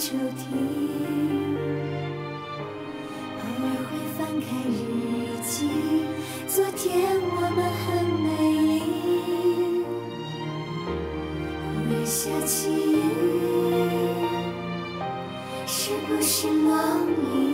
书听，偶尔会翻开日记，昨天我们很美丽。忽然下起雨，是不是梦里？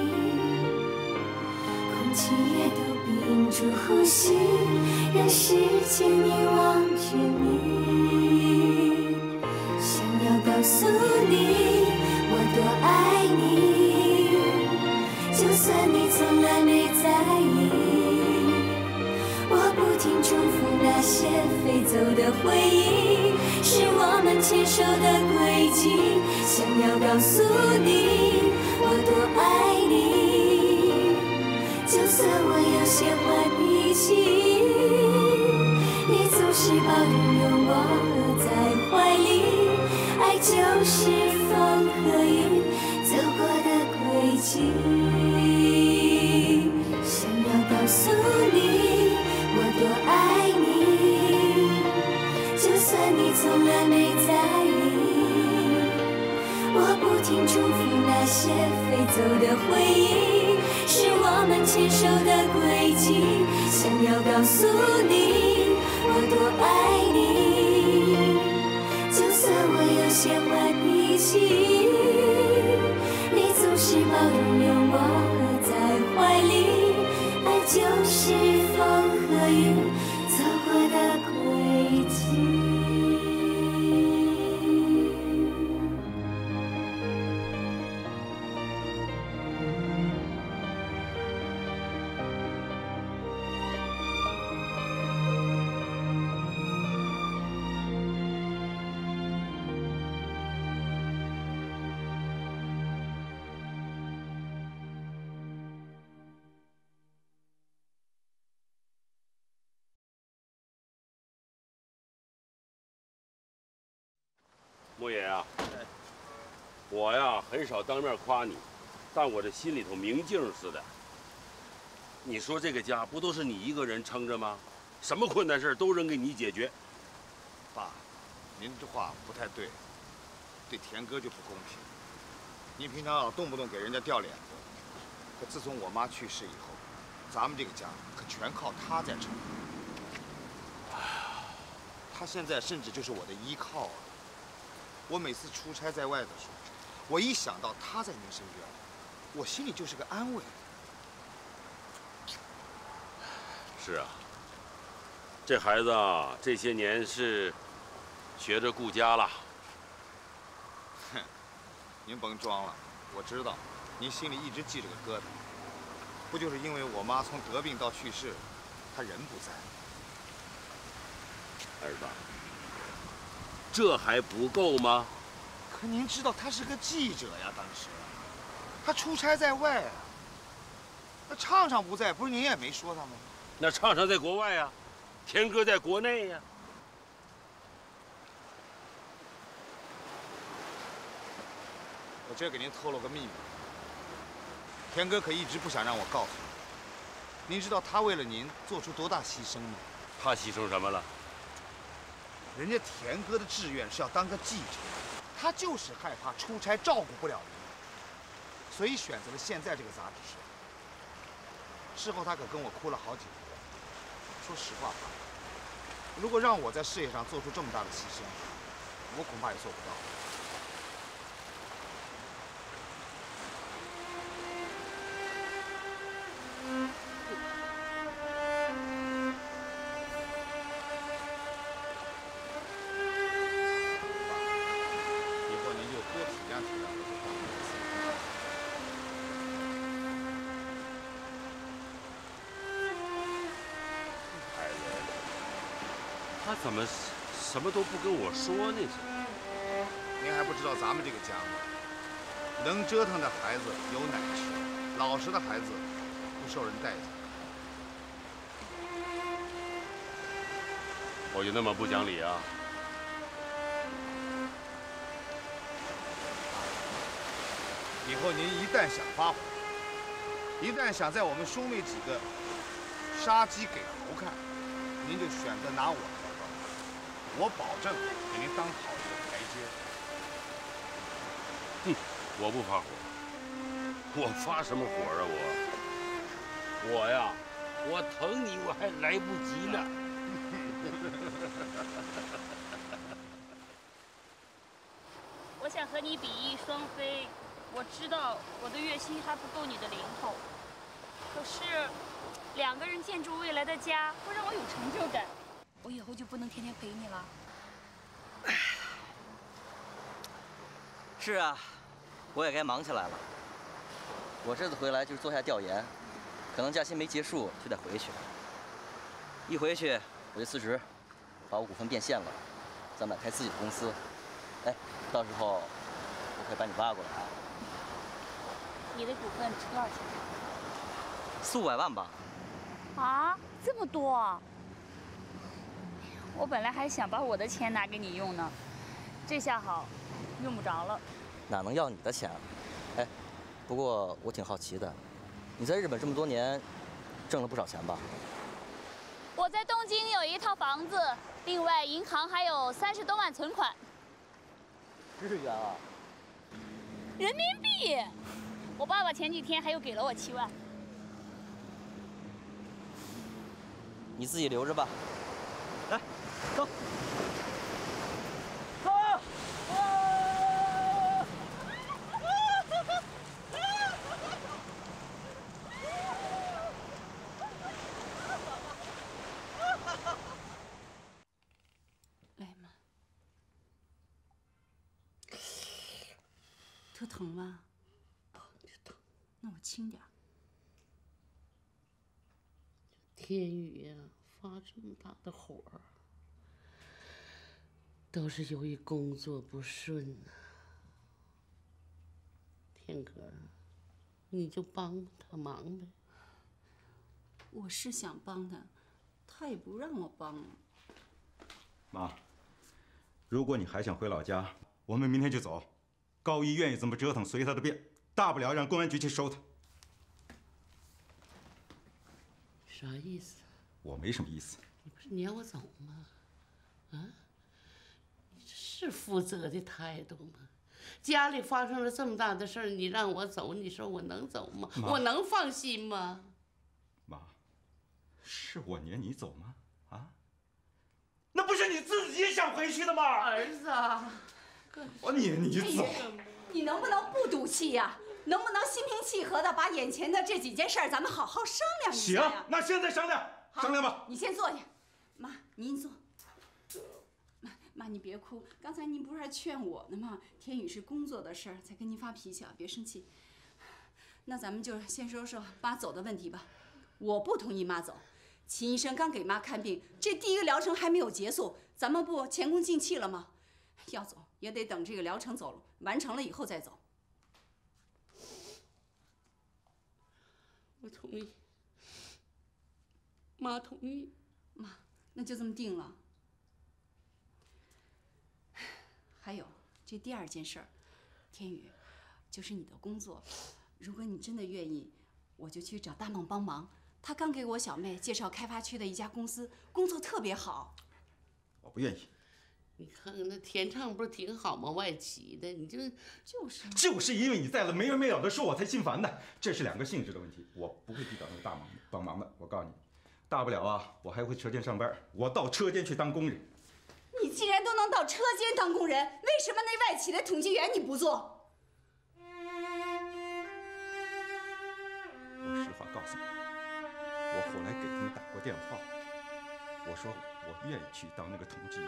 空气也都屏住呼吸，让时间遗忘着你。想要告诉你，我多爱你，就算你从来没在意。我不停重复那些飞走的回忆，是我们牵手的轨迹。想要告诉你，我多爱你，就算我有些坏脾气，你总是抱拥我在怀里。爱就是风和雨走过的轨迹。想要告诉你，我多爱你，就算你从来没在意。我不停重复那些飞走的回忆，是我们牵手的轨迹。想要告诉你，我多爱你，就算我有些坏脾气，你总是抱拥我在怀里。爱就是风和雨走过的轨迹。 莫爷啊，我呀很少当面夸你，但我这心里头明镜似的。你说这个家不都是你一个人撑着吗？什么困难事都扔给你解决。 爸，您这话不太对，对田哥就不公平。您平常老动不动给人家掉脸子，可自从我妈去世以后，咱们这个家可全靠他在撑。他现在甚至就是我的依靠了。我每次出差在外的时候，我一想到他在您身边，我心里就是个安慰。 是啊，这孩子啊，这些年是学着顾家了。 哼，您甭装了，我知道，您心里一直记着个疙瘩。不就是因为我妈从得病到去世，她人不在。 儿子，这还不够吗？ 可您知道他是个记者呀，当时他出差在外啊。那畅畅不在，不是您也没说他吗？ 那畅畅在国外呀，田哥在国内呀。 我这给您透露个秘密，田哥可一直不想让我告诉你。您知道他为了您做出多大牺牲吗？ 他牺牲什么了？ 人家田哥的志愿是要当个记者，他就是害怕出差照顾不了您，所以选择了现在这个杂志社。事后他可跟我哭了好几回。说实话吧，如果让我在事业上做出这么大的牺牲，我恐怕也做不到。 他怎么什么都不跟我说呢？ 您还不知道咱们这个家吗？能折腾的孩子有奶吃，老实的孩子不受人待见。 我就那么不讲理啊？ 以后您一旦想发火，一旦想在我们兄妹几个杀鸡给猴看，您就选择拿我开刀，我保证给您当好一个台阶。 哼，我不发火，我发什么火啊我呀，我疼你我还来不及呢。 我想和你比翼双飞，我知道我的月薪还不够你的零头，可是两个人建筑未来的家会让我有成就感。我以后就不能天天陪你了。 是啊，我也该忙起来了。我这次回来就是做下调研，可能假期没结束就得回去。一回去我就辞职，把我股份变现了，咱们开自己的公司。哎，到时候我可以把你挖过来。 你的股份值多少钱 ？400-500万吧。 啊？这么多啊！我本来还想把我的钱拿给你用呢，这下好，用不着了。 哪能要你的钱啊？哎，不过我挺好奇的，你在日本这么多年，挣了不少钱吧？ 我在东京有一套房子，另外银行还有30多万存款。 日元啊？ 人民币。我爸爸前几天还又给了我7万。 你自己留着吧。来，走。走。 来嘛。特疼吗？ 疼。 那我轻点。 天宇呀，发这么大的火，都是由于工作不顺呐。天哥，你就帮他忙呗。 我是想帮他，他也不让我帮。 妈，如果你还想回老家，我们明天就走。高一愿意怎么折腾，随他的便，大不了让公安局去收他。 啥意思？ 我没什么意思。 你不是撵我走吗？啊？你这是负责的态度吗？家里发生了这么大的事儿，你让我走，你说我能走吗？我能放心吗？ 妈，是我撵你走吗？啊？那不是你自己想回去的吗？ 儿子啊， 我撵你走。 你能不能不赌气呀？能不能心平气和的把眼前的这几件事儿，咱们好好商量一下呀？ 行，那现在商量，商量吧。 你先坐下，妈，您坐。妈，你别哭，刚才您不是还劝我呢吗？天宇是工作的事儿，才跟您发脾气啊，别生气。那咱们就先说说妈走的问题吧。我不同意妈走，秦医生刚给妈看病，这第一个疗程还没有结束，咱们不前功尽弃了吗？要走也得等这个疗程完成了以后再走。 我同意，妈同意。 妈，那就这么定了。还有这第二件事儿，天宇，就是你的工作，如果你真的愿意，我就去找大梦帮忙。他刚给我小妹介绍开发区的一家公司，工作特别好。 我不愿意。 你看看那田畅不是挺好吗？外企的，你就是因为你在了没完没了的说，我才心烦的。这是两个性质的问题，我不会去找那个大忙帮忙的。我告诉你，大不了啊，我还回车间上班，我到车间去当工人。 你既然都能到车间当工人，为什么那外企的统计员你不做？ 我实话告诉你，我后来给他们打过电话，我说我愿意去当那个统计员。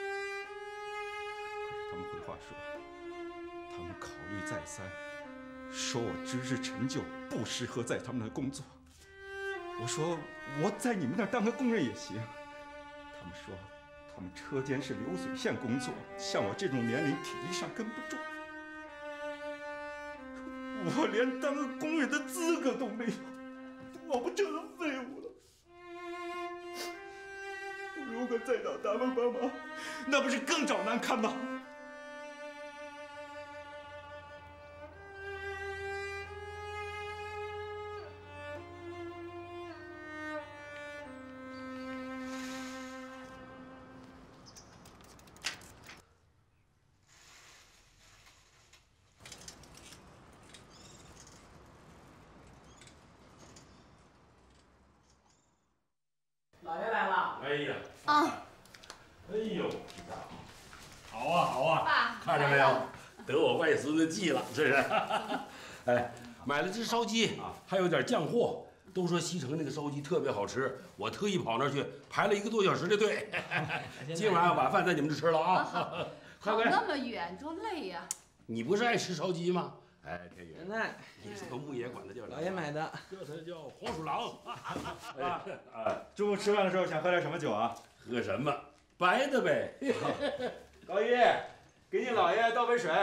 他们回话说，他们考虑再三，说我知识陈旧，不适合在他们那工作。我说我在你们那儿当个工人也行。他们说他们车间是流水线工作，像我这种年龄体力上跟不住。我连当个工人的资格都没有，我不成了废物了。如果再找他们帮忙，那不是更找难堪吗？ 哎呀， 啊， 哎呦，好啊好啊， 爸， 看着没有，得我外孙子计了，这是。哎，买了只烧鸡，还有点酱货。都说西城那个烧鸡特别好吃，我特意跑那儿去排了1个多小时的队。今晚晚饭在你们这吃了啊！ 跑那么远多累呀！ 你不是爱吃烧鸡吗？哎，天宇， 奶， 你说牧野管他叫老爷买的， 叫他叫黄鼠狼。 中午吃饭的时候想喝点什么酒啊？ 喝什么？白的呗。 高一，给你姥爷倒杯水。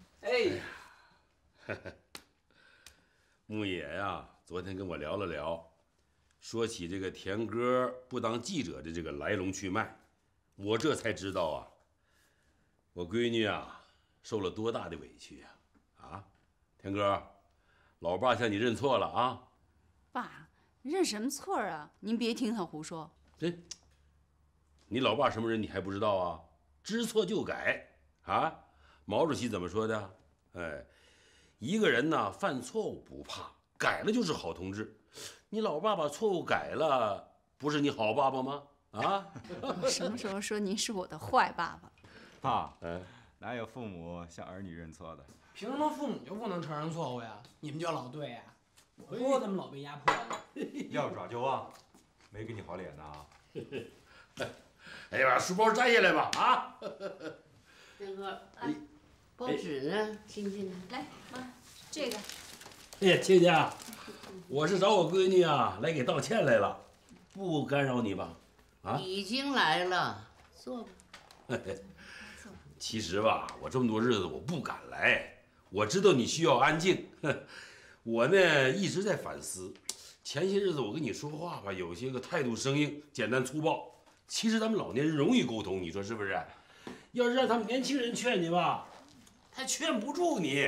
哎， 牧野呀，昨天跟我聊了聊，说起这个田哥不当记者的这个来龙去脉，我这才知道啊，我闺女啊受了多大的委屈呀！啊，田哥，老爸向你认错了啊！ 爸，认什么错啊？您别听他胡说。 你老爸什么人你还不知道啊？知错就改啊！毛主席怎么说的？哎，一个人呢犯错误不怕，改了就是好同志。你老爸把错误改了，不是你好爸爸吗？啊！ 我什么时候说您是我的坏爸爸？ 爸，哪有父母向儿女认错的？ 凭什么父母就不能承认错误呀？你们就老对呀？我说怎么老被压迫呢？ 要耍就忘，没给你好脸呐！ 哎呀，把书包摘下来吧！啊！ 田哥，报纸呢？亲戚呢？ 来，妈，这个。 哎呀，亲家，我是找我闺女啊来给道歉来了，不干扰你吧？啊？ 已经来了，坐吧。 其实吧，我这么多日子我不敢来，我知道你需要安静。我呢一直在反思，前些日子我跟你说话吧，有些个态度生硬、简单粗暴。其实咱们老年人容易沟通，你说是不是？要是让他们年轻人劝你吧，他劝不住你。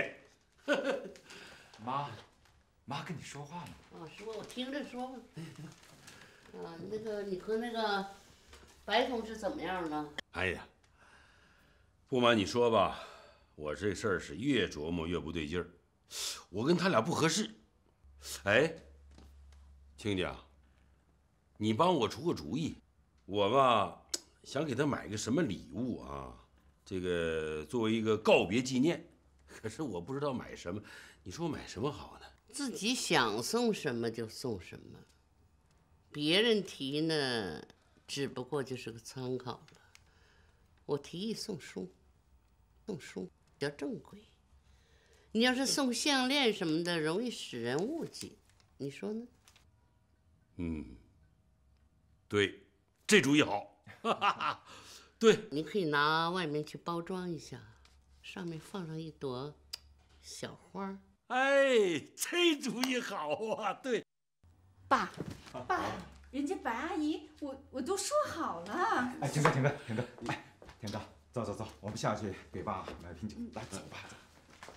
妈跟你说话呢。 啊，说，我听着说吧。啊，那个你和那个白同志怎么样了？ 哎呀，不瞒你说吧，我这事儿是越琢磨越不对劲儿，我跟他俩不合适。哎，亲家，你帮我出个主意，我吧想给他买个什么礼物啊？这个作为一个告别纪念，可是我不知道买什么，你说我买什么好呢？ 自己想送什么就送什么，别人提呢，只不过就是个参考了。我提议送书，送书比较正规。你要是送项链什么的，容易使人误解，你说呢？ 对，这主意好。对， 你可以拿外面去包装一下，上面放上一朵小花。 哎，这主意好啊！对， 爸，人家白阿姨，我都说好了。 哎，田哥，哎，田哥，走，我们下去给爸买瓶酒。来，走吧，走。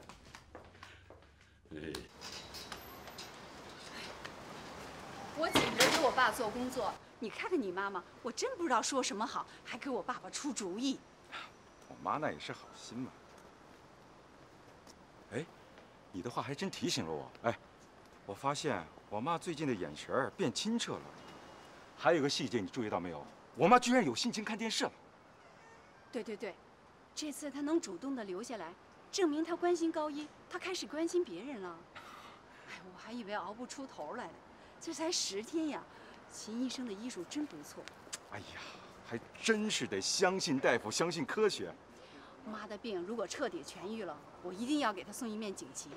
我紧着给我爸做工作，你看看你妈妈，我真不知道说什么好，还给我爸爸出主意。 我妈那也是好心嘛。哎，你的话还真提醒了我。哎，我发现我妈最近的眼神变清澈了。还有个细节你注意到没有？我妈居然有心情看电视了。 对，这次她能主动的留下来，证明她关心高一，她开始关心别人了。哎，我还以为熬不出头来了，这才10天呀。秦医生的医术真不错。 哎呀，还真是得相信大夫，相信科学。 妈的病如果彻底痊愈了，我一定要给她送一面锦旗。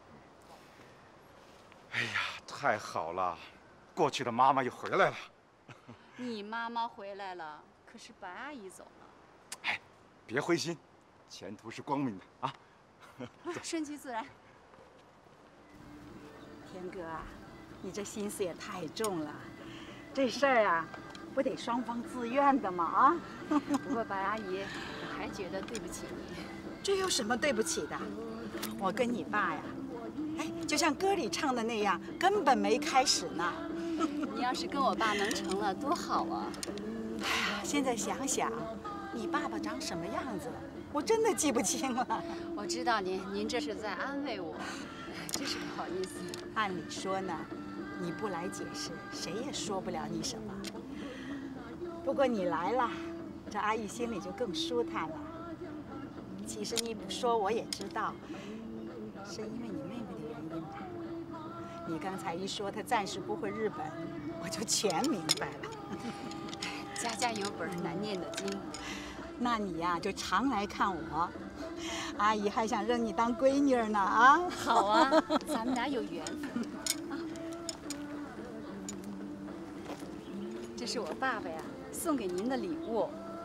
哎呀，太好了，过去的妈妈又回来了。 你妈妈回来了，可是白阿姨走了。 哎，别灰心，前途是光明的啊！ 顺其自然。 田哥啊，你这心思也太重了，这事儿啊，不得双方自愿的嘛啊！ 不过白阿姨，我还觉得对不起你。 这有什么对不起的？我跟你爸呀，哎，就像歌里唱的那样，根本没开始呢。 你要是跟我爸能成了，多好啊！ 哎呀，现在想想，你爸爸长什么样子，我真的记不清了。 我知道您这是在安慰我，真是不好意思。 按理说呢，你不来解释，谁也说不了你什么。 不过你来了，这阿姨心里就更舒坦了。其实你不说我也知道，是因为你妹妹的原因吧？你刚才一说她暂时不回日本，我就全明白了。 家家有本难念的经， 那你呀就常来看我，阿姨还想认你当闺女呢啊！ 好啊，咱们俩有缘分啊。这是我爸爸呀送给您的礼物。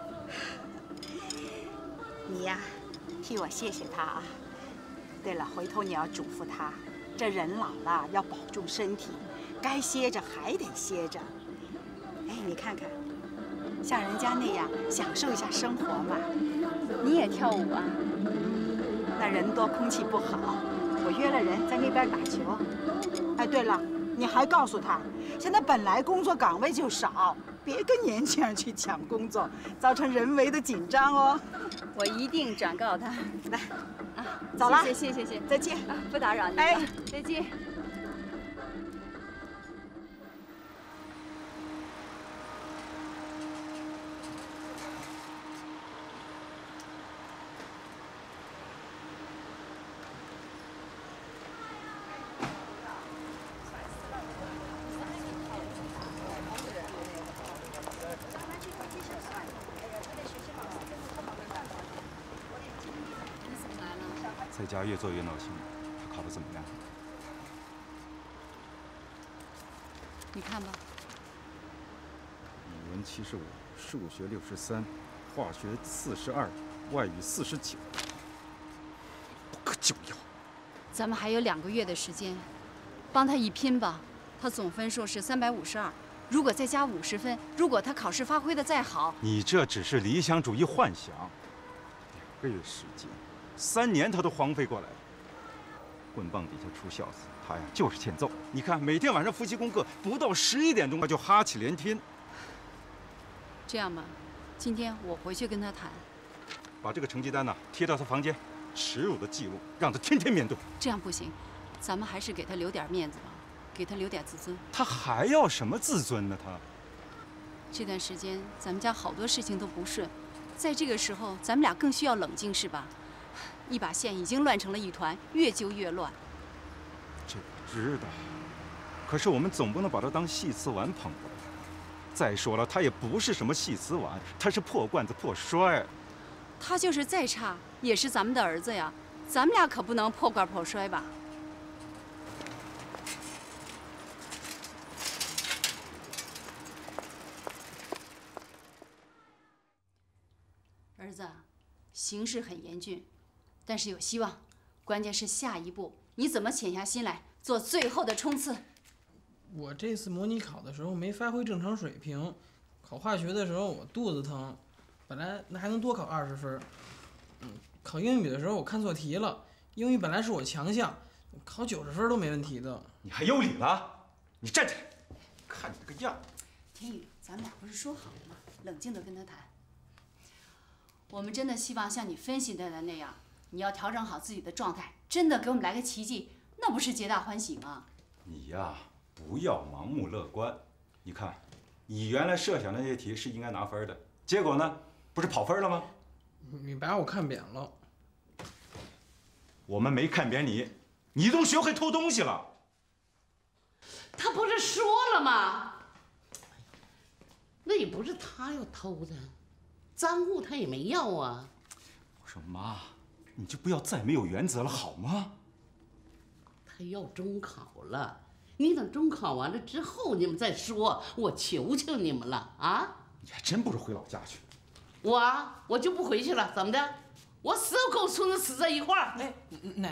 你呀，替我谢谢他啊。对了，回头你要嘱咐他，这人老了要保重身体，该歇着还得歇着。哎，你看看。像人家那样享受一下生活嘛。 你也跳舞啊？ 那人多空气不好，我约了人在那边打球。哎，对了，你还告诉他，现在本来工作岗位就少，别跟年轻人去抢工作，造成人为的紧张哦。 我一定转告他。 来， 啊， 走了， 谢谢， 再见啊，不打扰您了， 哎， 再见。 在家越做越闹心，他考得怎么样？ 你看吧， 语文75，数学63，化学42，外语49，不可救药。 咱们还有2个月的时间，帮他一拼吧。他总分数是352，如果再加50分，如果他考试发挥的再好， 你这只是理想主义幻想。2个月时间，3年他都荒废过来了。棍棒底下出孝子，他呀就是欠揍。你看，每天晚上复习功课，不到11点钟他就哈气连天。 这样吧，今天我回去跟他谈， 把这个成绩单呢贴到他房间，耻辱的记录，让他天天面对。 这样不行，咱们还是给他留点面子吧，给他留点自尊。 他还要什么自尊呢？他这段时间咱们家好多事情都不顺，在这个时候咱们俩更需要冷静，是吧？一把线已经乱成了一团，越揪越乱。 这我知道，可是我们总不能把他当戏词丸捧着。再说了，他也不是什么戏词丸，他是破罐子破摔。 他就是再差，也是咱们的儿子呀，咱们俩可不能破罐破摔吧？儿子，形势很严峻，但是有希望。关键是下一步，你怎么潜下心来做最后的冲刺？ 我这次模拟考的时候没发挥正常水平，考化学的时候我肚子疼，本来那还能多考20分。考英语的时候我看错题了，英语本来是我强项，考90分都没问题的。 你还有理了？你站起来，看你这个样。 天宇，咱们俩不是说好了吗？冷静地跟他谈。我们真的希望像你分析的那样，你要调整好自己的状态，真的给我们来个奇迹，那不是皆大欢喜吗？ 你呀，不要盲目乐观。你看，你原来设想的那些题是应该拿分的，结果呢，不是跑分了吗？ 你把我看扁了。 我们没看扁你，你都学会偷东西了。 他不是说了吗？那也不是他要偷的，赃物他也没要啊。 我说妈，你就不要再没有原则了好吗？ 他要中考了，你等中考完了之后你们再说，我求求你们了啊！ 你还真不如回老家去。 我就不回去了，怎么的？我死都跟我孙子死在一块儿。 哎，奶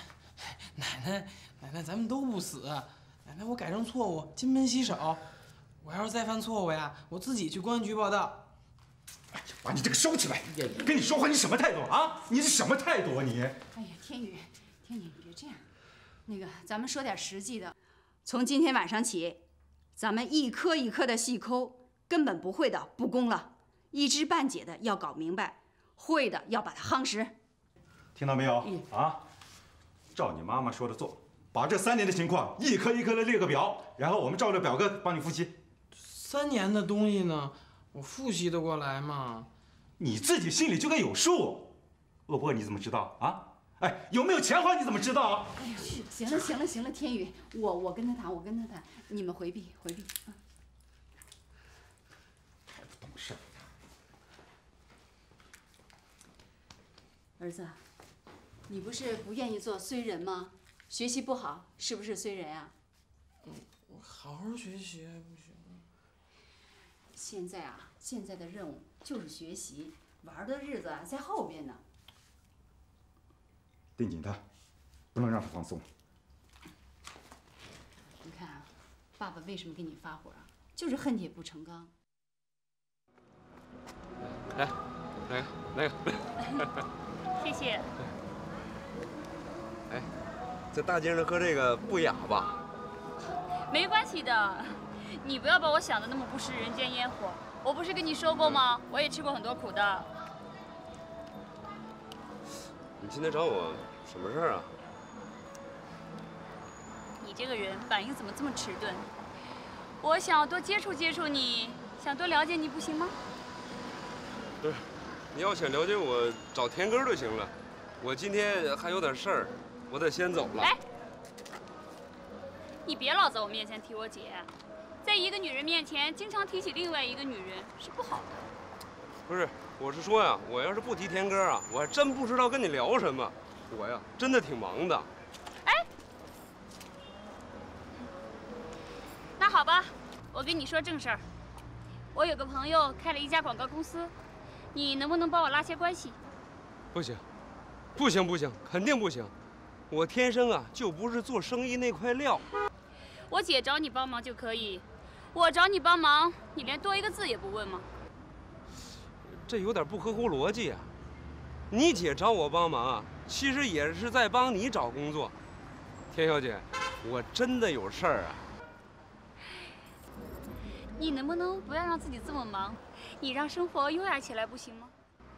奶，咱们都不死。奶奶，我改正错误，金盆洗手。我要是再犯错误呀，我自己去公安局报道。 哎呀，把你这个收起来！跟你说话你什么态度啊？你是什么态度啊你？ 哎呀，天宇，你别这样。那个，咱们说点实际的。从今天晚上起，咱们一科一科的细抠，根本不会的不攻了，一知半解的要搞明白，会的要把它夯实。 听到没有？啊，照你妈妈说的做，把这3年的情况一科一科的列个表，然后我们照着表格帮你复习。 3年的东西呢， 我复习得过来吗？ 你自己心里就该有数。恶波你怎么知道啊？哎，有没有钱花你怎么知道？ 哎呀，行了，天宇，我跟他谈，你们回避。啊。 太不懂事了。 儿子，你不是不愿意做衰人吗？学习不好，是不是衰人啊？ 我好好学习还不行吗？ 现在的任务就是学习，玩的日子啊在后边呢。 盯紧他，不能让他放松。 你看啊，爸爸为什么跟你发火啊？就是恨铁不成钢。 来个。 谢谢。 哎，在大街上喝这个不雅吧？ 没关系的，你不要把我想的那么不食人间烟火。我不是跟你说过吗？我也吃过很多苦的。 你今天找我什么事儿啊？ 你这个人反应怎么这么迟钝？我想要多接触接触你，想多了解你，不行吗？ 不是，你要想了解我，找田根就行了。我今天还有点事儿，我得先走了。 哎，你别老在我面前提我姐，在一个女人面前经常提起另外一个女人是不好的。 不是，我是说呀，我要是不提田根啊，我还真不知道跟你聊什么。我呀，真的挺忙的。 哎，那好吧，我跟你说正事儿。我有个朋友开了一家广告公司，你能不能帮我拉些关系？ 不行，肯定不行。我天生啊就不是做生意那块料。 我姐找你帮忙就可以，我找你帮忙，你连多一个字也不问吗？ 这有点不合乎逻辑啊！你姐找我帮忙啊，其实也是在帮你找工作。田小姐，我真的有事儿啊。 你能不能不要让自己这么忙？你让生活优雅起来不行吗？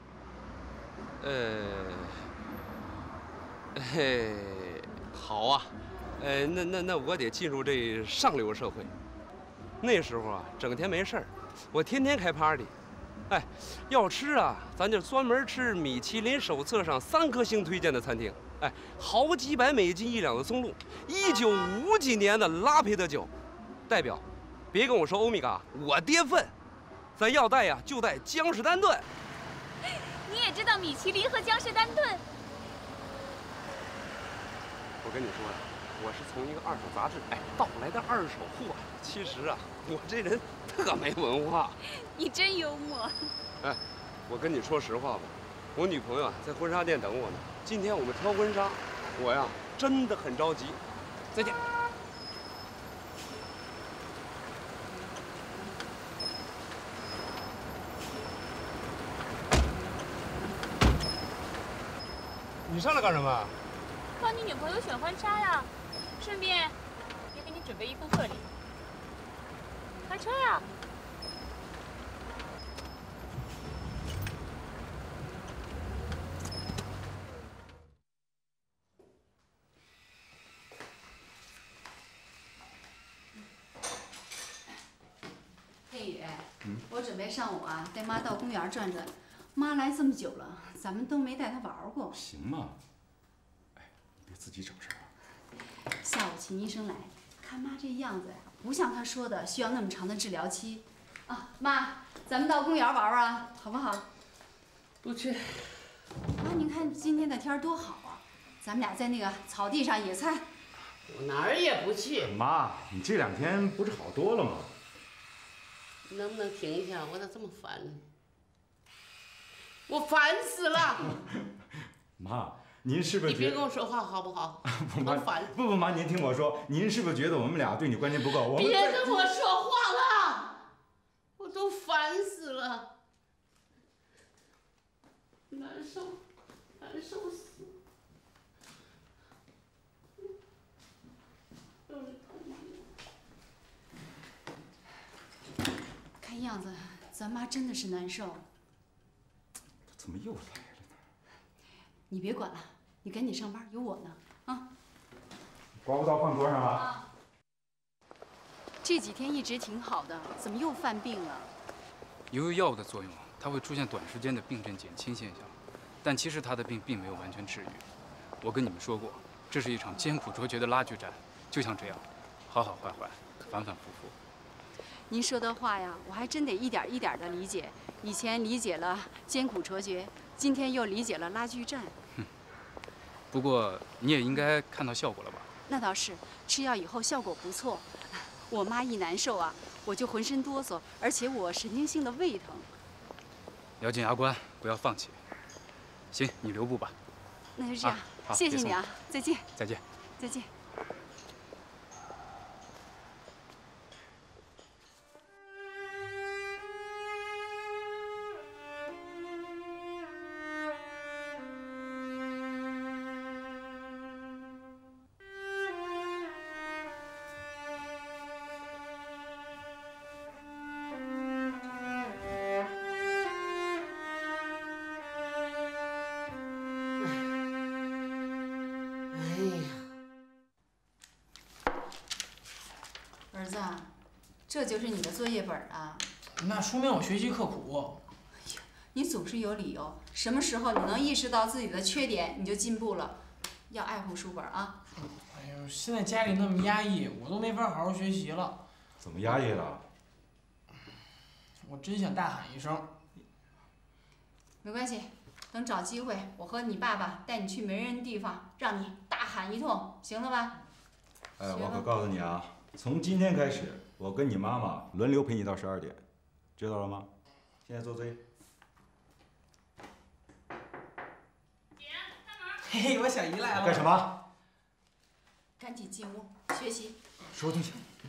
好啊，那我得进入这上流社会。那时候啊，整天没事儿，我天天开 party。哎，要吃啊，咱就专门吃米其林手册上3颗星推荐的餐厅。哎，好几百美金1两的松露，1950几年的拉培的酒。代表，别跟我说欧米伽，我跌份。咱要带呀，就带江诗丹顿。 你也知道米其林和江诗丹顿？ 我跟你说呀，我是从一个二手杂志盗来的2手货。其实啊，我这人特没文化。 你真幽默。 哎，我跟你说实话吧，我女朋友啊在婚纱店等我呢。今天我们挑婚纱，我呀真的很着急。再见。你上来干什么？ 帮你女朋友选婚纱呀，顺便也给你准备一份贺礼。开车呀！ 天宇，我准备上午啊带妈到公园转转。妈来这么久了，咱们都没带她玩过。 行吗？哎，你别自己找事儿啊。 下午秦医生来，看妈这样子呀，不像他说的需要那么长的治疗期。啊，妈，咱们到公园玩玩，好不好？ 不去。 妈，您看今天的天多好啊，咱们俩在那个草地上野餐。 我哪儿也不去。 妈，你这2天不是好多了吗？ 你能不能停一下？我咋这么烦呢？我烦死了！ 妈，您是不是？ 你别跟我说话好不好？我烦。 不，妈，您听我说，您是不是觉得我们俩对你关心不够？ 别跟我说话了，我都烦死了，难受死。 看样子，咱妈真的是难受。 怎么又来了呢？ 你别管了，你赶紧上班，有我呢啊！ 刮胡刀放桌上了。 啊。这几天一直挺好的，怎么又犯病了？ 由于药物的作用，他会出现短时间的病症减轻现象，但其实他的病并没有完全治愈。我跟你们说过，这是一场艰苦卓绝的拉锯战，就像这样，好好坏坏，反反复复。 您说的话呀，我还真得一点一点的理解。以前理解了艰苦卓绝，今天又理解了拉锯战。 不过你也应该看到效果了吧？ 那倒是，吃药以后效果不错。我妈一难受啊，我就浑身哆嗦，而且我神经性的胃疼。 咬紧牙关，不要放弃。行，你留步吧。 那就这样， 好， 谢谢你啊，再见。 再见。 再见。儿子，这就是你的作业本啊？ 那说明我学习刻苦。 你总是有理由，什么时候你能意识到自己的缺点，你就进步了。要爱护书本啊！ 哎呦，现在家里那么压抑，我都没法好好学习了。 怎么压抑了？ 我真想大喊一声。 没关系，等找机会，我和你爸爸带你去没人的地方，让你大喊一通，行了吧？ 哎，我可告诉你啊，从今天开始，我跟你妈妈轮流陪你到12点，知道了吗？现在坐这。 嘿嘿，我小姨来了。 干什么？ 赶紧进屋学习。 收东西。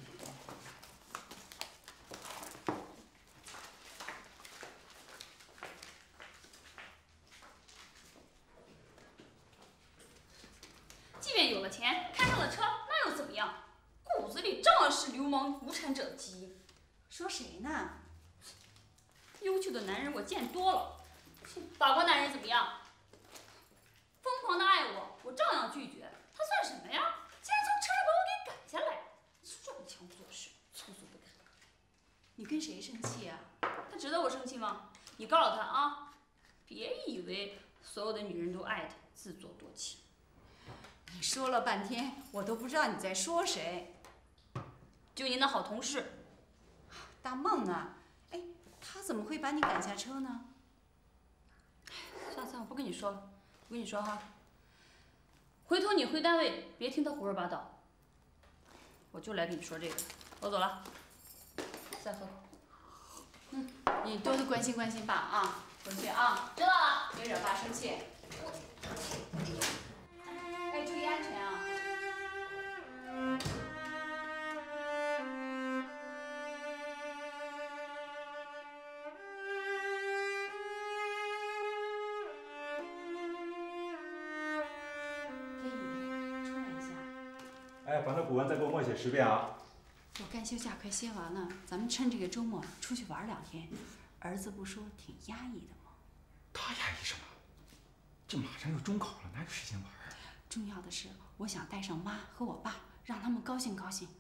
即便有了钱，开上了车，那又怎么样？骨子里照样是流氓无产者的基因。 说谁呢？ 优秀的男人我见多了，法国男人怎么样？疯狂的爱我，我照样拒绝。他算什么呀？竟然从车上把我给赶下来，装腔作势，粗俗不堪。 你跟谁生气啊？ 他值得我生气吗？你告诉他啊，别以为所有的女人都爱他，自作多情。 你说了半天，我都不知道你在说谁。 就您的好同事， 大梦啊！哎，他怎么会把你赶下车呢？ 算了，我不跟你说了。我跟你说哈，回头你回单位别听他胡说八道。我就来跟你说这个，我走了，再喝口。 你多多关心关心爸啊，回去啊， 知道了， 别惹爸生气。哎，注意安全啊！ 哎，把那古文再给我默写10遍啊！ 我干休假快歇完了，咱们趁这个周末出去玩2天。儿子不说挺压抑的吗？ 他压抑什么？这马上要中考了，哪有时间玩啊？ 重要的是，我想带上妈和我爸，让他们高兴高兴。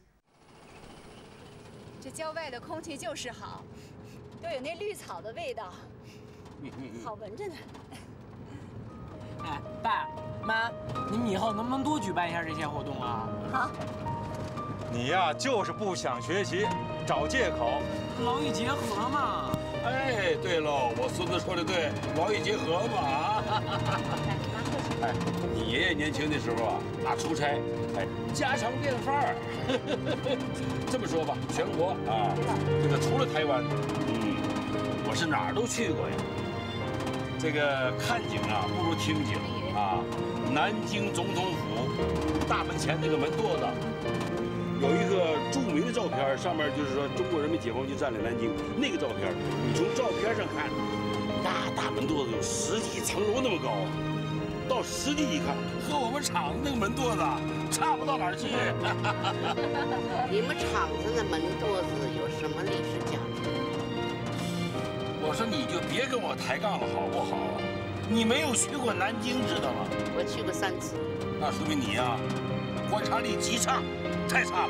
这郊外的空气就是好，都有那绿草的味道，好闻着呢。 哎，爸妈，你们以后能不能多举办一下这些活动啊？ 好。 你呀，就是不想学习，找借口。 劳逸结合嘛。 哎，对喽，我孙子说的对，劳逸结合嘛啊！哎，你爷爷年轻的时候啊，那出差，哎，家常便饭儿。这么说吧，全国啊，这个除了台湾，我是哪儿都去过呀。这个看景啊，不如听景啊。南京总统府大门前那个门垛子，有一个著名的照片，上面就是说中国人民解放军占领南京那个照片。你从照片上看，那大门垛子有10几层楼那么高，到实地一看，和我们厂子那个门垛子差不到哪儿去。 你们厂子的门垛子有什么历史价值？ 我说你就别跟我抬杠了，好不好？你没有去过南京，知道吗？ 我去过3次。 那说明你呀，观察力极差，太差了。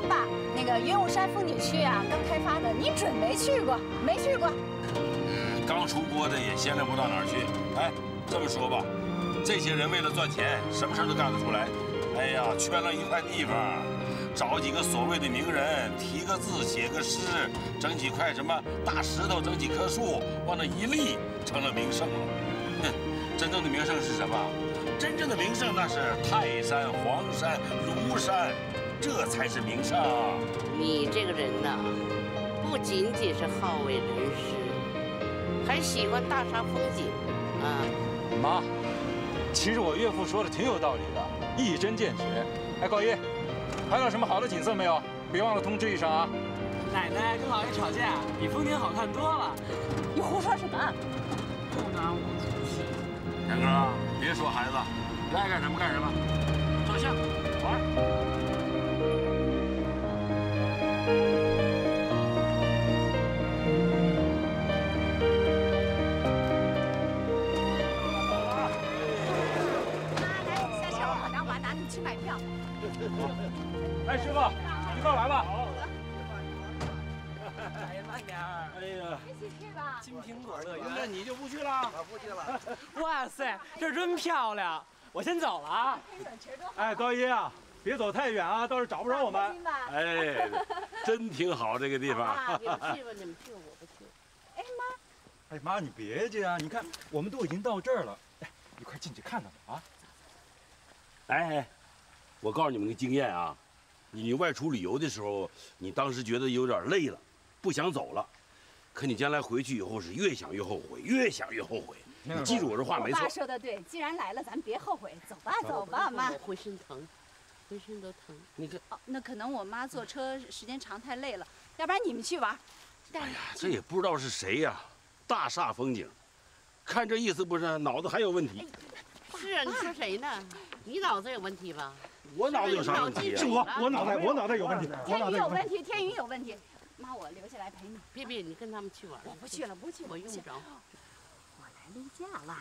爸，那个云雾山风景区啊，刚开发的，您准没去过？没去过？ 刚出锅的也闲聊不到哪儿去。哎，这么说吧，这些人为了赚钱，什么事都干得出来。哎呀，圈了一块地方，找几个所谓的名人，提个字，写个诗，整几块什么大石头，整几棵树，往那一立，成了名胜了。哼，真正的名胜是什么？真正的名胜那是泰山、黄山、庐山，这才是名胜。 你这个人呐，不仅仅是好为人师，还喜欢大煞风景啊。 妈，其实我岳父说的挺有道理的，一针见血。哎，高一，拍到什么好的景色没有？别忘了通知一声啊。 奶奶跟老爷吵架，比风景好看多了。 你胡说什么？ 不拿我出气。 田哥，别说孩子，你爱干什么干什么，照相玩。 去买票。 哎，师傅，一块来吧。 哎呀，慢点儿。 哎呀， 一起去吧。 金苹果乐园。 那你就不去了？ 我不去了。 哇塞，这儿真漂亮！我先走了啊。 哎，高一啊，别走太远啊，到时候找不着我们。 哎，真挺好这个地方。 你们去吧，你们去，我不去。 哎妈。 哎妈，你别介啊！你看，我们都已经到这儿了，哎，一块进去看看吧啊！ 哎，我告诉你们个经验啊，你外出旅游的时候，你当时觉得有点累了，不想走了，可你将来回去以后是越想越后悔，越想越后悔。你记住我这话没错。 我爸说的对，既然来了，咱别后悔，走吧，走吧，妈。 我浑身疼，浑身都疼。 你看， 哦，那可能我妈坐车时间长太累了，要不然你们去玩。 哎呀，这也不知道是谁呀，大煞风景，看这意思不是脑子还有问题。 是啊，你说谁呢？你脑子有问题吧？ 我脑子有啥问题？ 是我脑袋有问题，我脑袋有问题，天宇有问题。妈，我留下来陪你。 别，你跟他们去玩。 我不去了，不去， 我用不着。 我来例假了。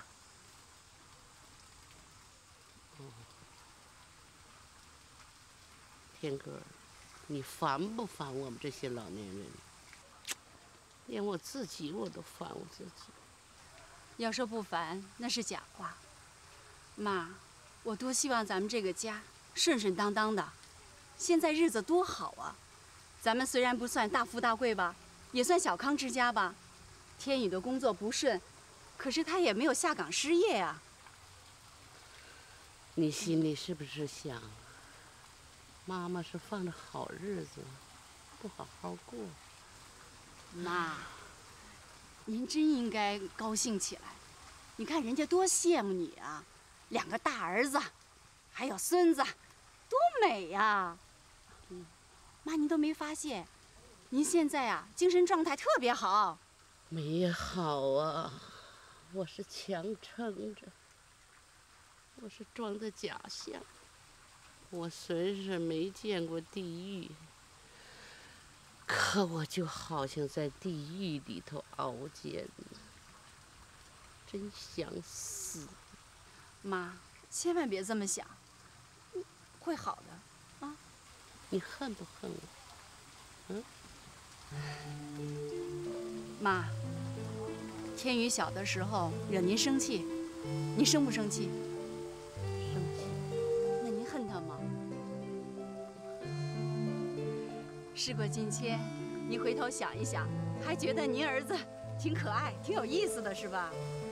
天哥，你烦不烦我们这些老年人？连我自己我都烦我自己。 要说不烦，那是假话。妈，我多希望咱们这个家顺顺当当的，现在日子多好啊！咱们虽然不算大富大贵吧，也算小康之家吧。天宇的工作不顺，可是他也没有下岗失业啊。 你心里是不是想，妈妈是放着好日子，不好好过？ 妈，您真应该高兴起来。你看人家多羡慕你啊，2个大儿子，还有孙子，多美呀！妈，您都没发现，您现在啊精神状态特别好。 没好啊，我是强撑着，我是装的假象。我虽是没见过地狱，可我就好像在地狱里头熬煎呢，真想死。 妈，千万别这么想，会好的，啊！ 你恨不恨我？ 妈，天宇小的时候惹您生气，您生不生气？ 生气。 那您恨他吗？事过境迁，您回头想一想，还觉得您儿子挺可爱、挺有意思的，是吧？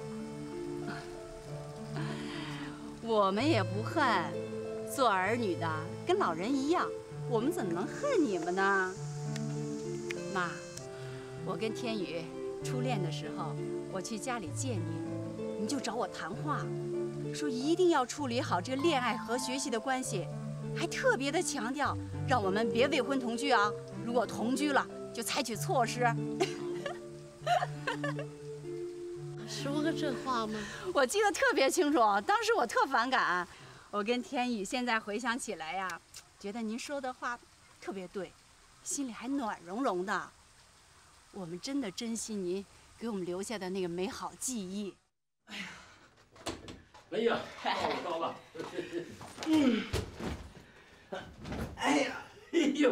我们也不恨，做儿女的跟老人一样，我们怎么能恨你们呢？妈，我跟天宇初恋的时候，我去家里见您，您就找我谈话，说一定要处理好这个恋爱和学习的关系，还特别的强调让我们别未婚同居啊，如果同居了就采取措施。 说过这话吗？ 我记得特别清楚，当时我特反感。我跟天宇现在回想起来呀，觉得您说的话特别对，心里还暖融融的。我们真的珍惜您给我们留下的那个美好记忆。 哎呀，到了。 哎呀， 呦！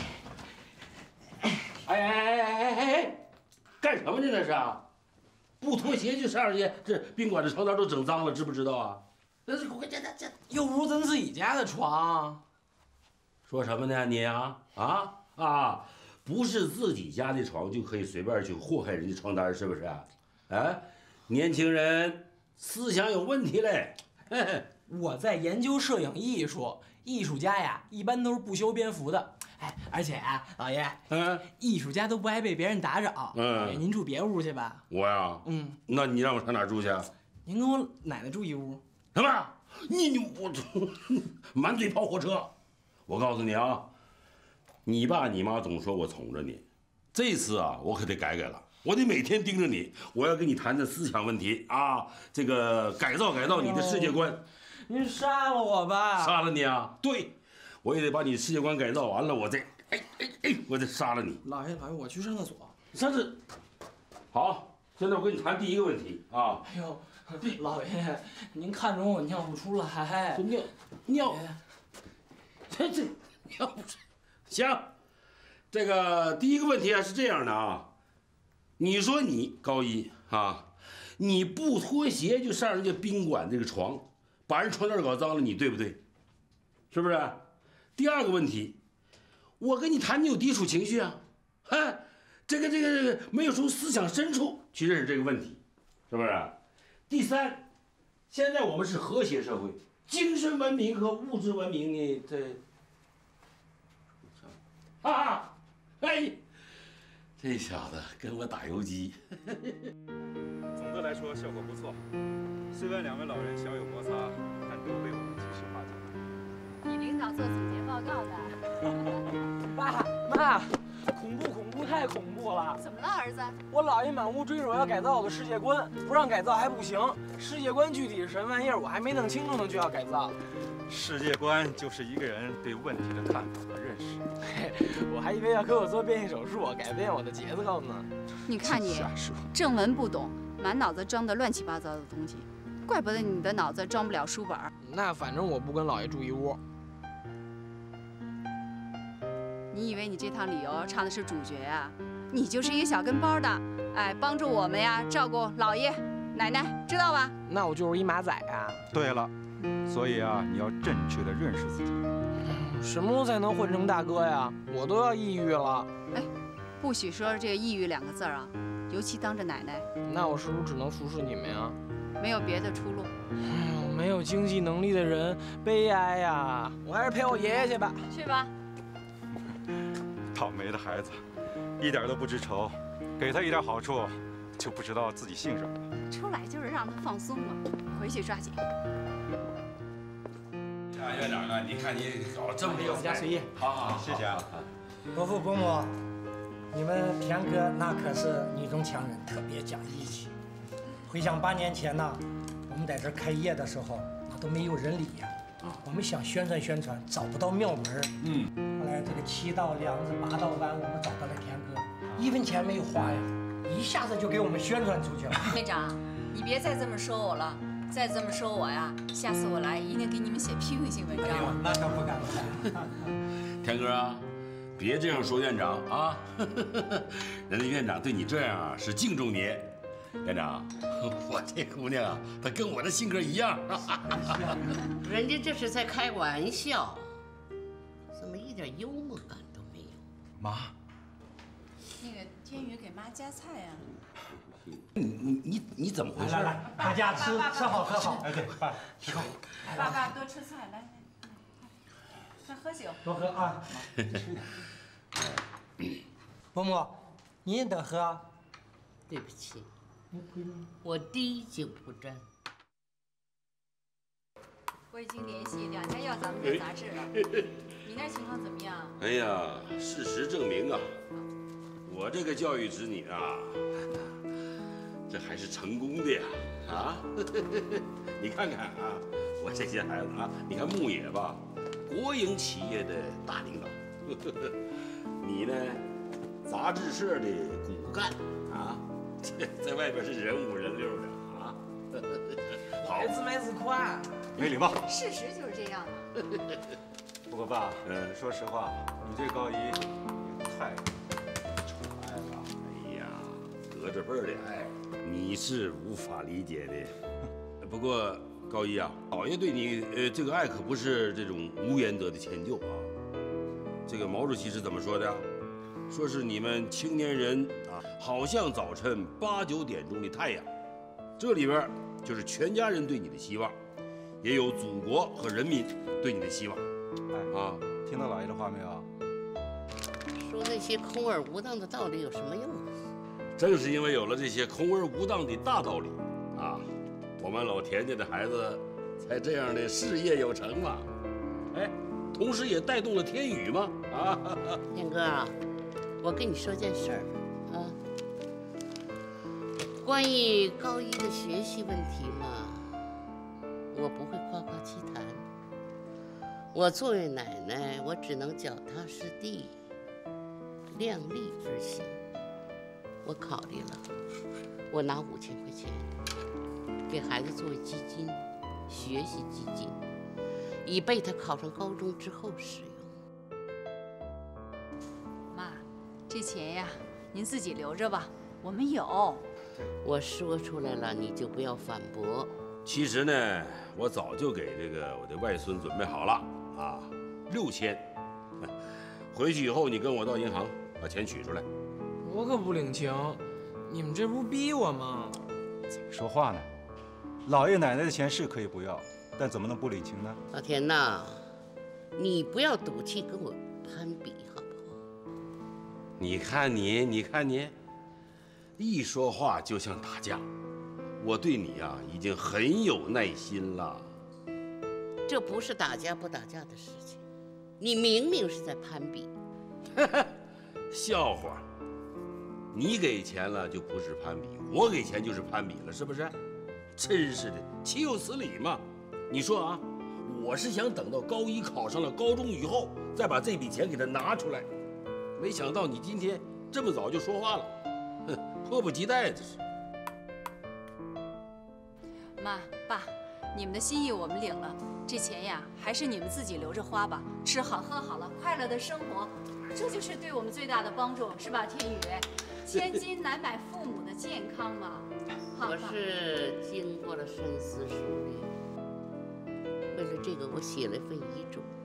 哎，干什么呢？这是？不脱鞋就上去，这宾馆的床单都整脏了，知不知道啊？这又不是咱自己家的床。 说什么呢你啊？不是自己家的床就可以随便去祸害人家床单，是不是？啊，年轻人思想有问题嘞。 我在研究摄影艺术，艺术家呀一般都是不修边幅的。哎，而且啊，老爷，艺术家都不爱被别人打扰。您住别屋去吧。 我呀，那你让我上哪住去？ 您跟我奶奶住一屋。 什么？我满嘴跑火车！我告诉你啊，你爸你妈总说我宠着你，这次啊，我可得改了，我得每天盯着你，我要跟你谈谈思想问题啊，这个改造你的世界观。 您杀了我吧？ 杀了你啊？对，我也得把你世界观改造完了，我再我再杀了你。 老爷，我去上厕所。 上次好，现在我跟你谈第一个问题啊。 哎呦，老爷，您看着我尿不出来。 尿，这尿不出。行，这个第一个问题啊是这样的啊，你说你高一啊，你不脱鞋就上人家宾馆这个床，把人床单搞脏了，你对不对？是不是？第二个问题，我跟你谈，你有抵触情绪啊，这个没有从思想深处去认识这个问题，是不是？第三，现在我们是和谐社会，精神文明和物质文明呢，这小子跟我打游击。 总的来说效果不错，虽然两位老人小有摩擦，但都被我们及时化解了。 你领导做总结报告的。 爸妈，恐怖，太恐怖了！ 怎么了，儿子？ 我姥爷满屋追着我要改造我的世界观，不让改造还不行。世界观具体是什么玩意儿，我还没弄清楚呢，就要改造。 世界观就是一个人对问题的看法和认识。 我还以为要给我做变性手术，改变我的节奏呢。 你看你，正文不懂，满脑子装的乱七八糟的东西，怪不得你的脑子装不了书本。 那反正我不跟姥爷住一屋。 你以为你这趟旅游唱的是主角呀？你就是一个小跟班的，帮助我们呀，照顾姥爷、奶奶，知道吧？ 那我就是一马仔呀。 对了，所以啊，你要正确的认识自己。 什么时候才能混成大哥呀？我都要抑郁了。 不许说这个抑郁2个字啊，尤其当着奶奶。 那我是不是只能服侍你们呀？ 没有别的出路。 没有经济能力的人悲哀呀！我还是陪我爷爷去吧。 去吧。 倒霉的孩子，一点都不知愁，给他一点好处，就不知道自己姓什么了。 出来就是让他放松嘛，回去抓紧。 院长啊，你看你搞这么多， 家随意。 好， 谢谢啊。 伯父伯母，你们田哥那可是女中强人，特别讲义气。回想8年前呢，我们在这开业的时候，那都没有人理呀。我们想宣传，找不到庙门。后来这个7道梁子8道弯，我们找到了田哥，1分钱没有花呀，一下子就给我们宣传出去了。 院长，你别再这么说我了，再这么说我呀，下次我来一定给你们写批评性文章。 那可不敢了。 田哥啊，别这样说院长啊，人家院长对你这样啊是敬重你。院长，我这姑娘啊，她跟我的性格一样。 人家这是在开玩笑，怎么一点幽默感都没有？ 妈， 那个天宇给妈夹菜呀。 你怎么回事？ 来，大家吃好喝好。对，爸，提口。 爸多吃菜，来，快喝酒。 多喝啊。伯母，你也得喝。 对不起，我滴酒不沾。 我已经联系2家要咱们的杂志了，你那情况怎么样？ 哎呀，事实证明啊，我这个教育子女啊，这还是成功的呀！啊，你看看啊，我这些孩子啊，你看牧野吧，国营企业的大领导，你呢，杂志社的骨干啊，在外边是人5人6的啊。好， 自卖自夸。 没礼貌。 事实就是这样啊。 不过爸，说实话， 这高一太宠爱了。哎呀，隔着辈儿的爱，你是无法理解的。不过高一啊，老爷对你这个爱可不是这种无原则的迁就啊。这个毛主席是怎么说的呀？说是你们青年人啊，好像早晨8、9点钟的太阳，这里边就是全家人对你的希望，也有祖国和人民对你的希望。 哎啊，听到老爷的话没有？ 说那些空而无当的道理有什么用？ 正是因为有了这些空而无当的大道理啊，我们老田家的孩子才这样的事业有成嘛。哎，同时也带动了天宇嘛。啊， 天哥啊，我跟你说件事儿啊，关于高一的学习问题嘛，我不会夸夸其谈。我作为奶奶，我只能脚踏实地，量力而行。我考虑了，我拿5000块钱给孩子作为基金，学习基金，以备他考上高中之后使用。 妈，这钱呀，您自己留着吧，我们有。 我说出来了，你就不要反驳。 其实呢，我早就给这个我的外孙准备好了啊，6000。回去以后你跟我到银行把钱取出来。 我可不领情，你们这不是逼我吗？ 怎么说话呢？老爷奶奶的钱是可以不要，但怎么能不领情呢？ 老田呐，你不要赌气跟我攀比，好不好？ 你看你，一说话就像打架。我对你呀，已经很有耐心了。 这不是打架不打架的事情，你明明是在攀比。 笑话，你给钱了就不是攀比，我给钱就是攀比了，是不是？真是的，岂有此理嘛！你说啊，我是想等到高一考上了高中以后，再把这笔钱给他拿出来，没想到你今天这么早就说话了，哼，迫不及待这是。 妈爸，你们的心意我们领了，这钱呀，还是你们自己留着花吧，吃好喝好了，快乐的生活，这就是对我们最大的帮助，是吧，天宇？千金难买父母的健康嘛。 我是经过了深思熟虑，为了这个，我写了份遗嘱。